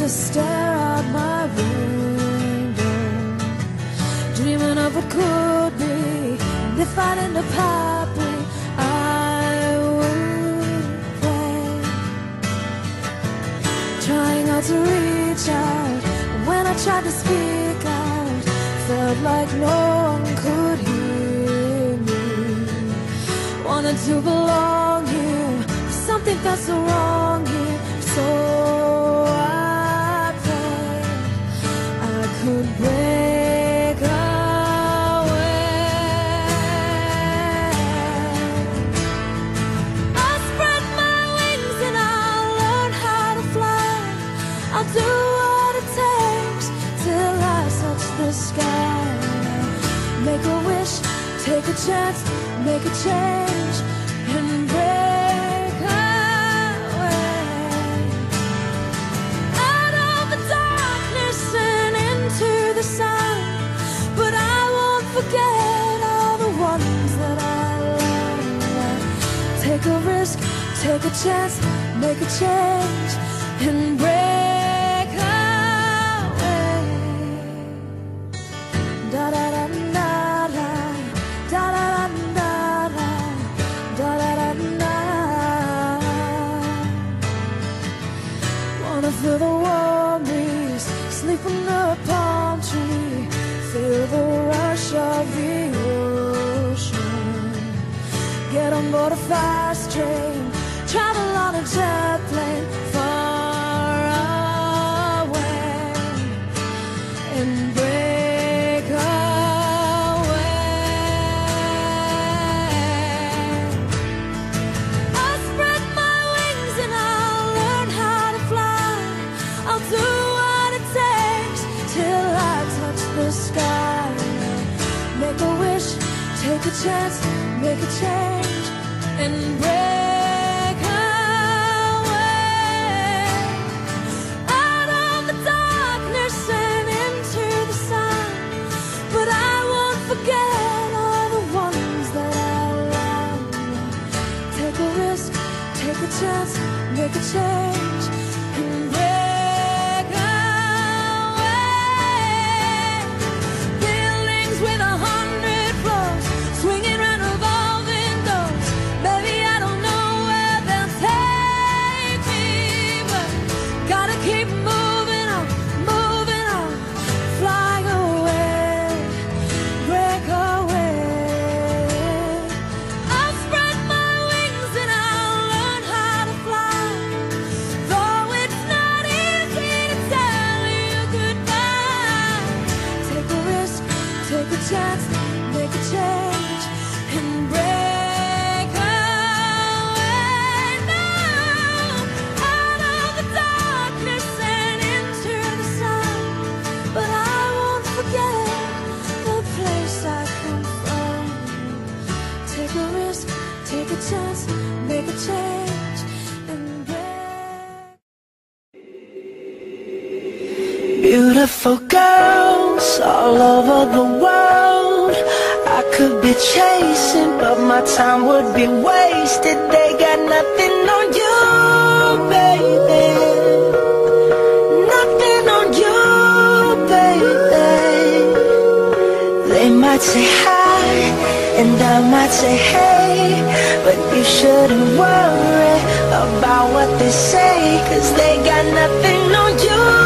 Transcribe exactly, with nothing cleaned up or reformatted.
to stare out my window, dreaming of what could be. And if I didn't end up happy, I would play, trying out to reach out. When I tried to speak out, felt like no one could hear me. Wanted to belong here, something felt so wrong here. So I prayed I could break away. I'll spread my wings and I'll learn how to fly. I'll do what it takes till I touch the sky. Make a wish, take a chance, make a change, and break away out of the darkness and into the sun. But I won't forget all the ones that I love. Take a risk, take a chance, make a change, and break away. Da da da da da, da da da da da, da da da da. Wanna feel the warm breeze, sleep under a palm tree, feel the rush of the ocean. Get on board a fast train, travel on a jet plane far away, and break away. I'll spread my wings and I'll learn how to fly. I'll do what it takes till I touch the sky. Make a wish, take a chance, make a change, and break away out of the darkness and into the sun. But I won't forget all the ones that I love. Take a risk, take a chance, make a change, and break away. Buildings with a hundred floors, swinging round revolving doors. Baby, I don't know where they'll take me, but gotta keep moving on, moving on. Fly away, break away. I'll spread my wings and I'll learn how to fly. Though it's not easy to tell you goodbye. Take a risk, take a chance, make a change, and break away now out of the darkness and into the sun. But I won't forget the place I come from. Take a risk, take a chance, make a change, and break. Beautiful girls all over the world I could be chasing, but my time would be wasted. They got nothing on you, baby. Nothing on you, baby. They might say hi, and I might say hey, but you shouldn't worry about what they say, 'cause they got nothing on you.